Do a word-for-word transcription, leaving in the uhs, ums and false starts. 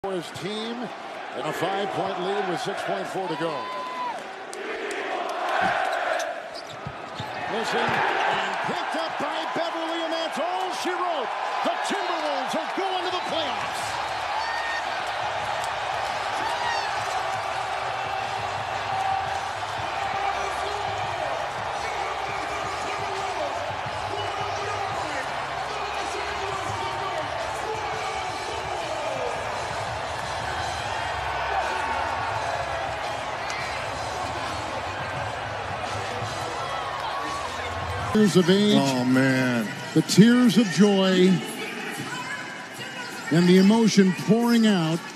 For his team in a five-point lead with six point four to go. Listen, and picked up by Beverley, and that's all she wrote. The Timberwolves are going to the playoffs. Tears of age. Oh, man. The tears of joy and the emotion pouring out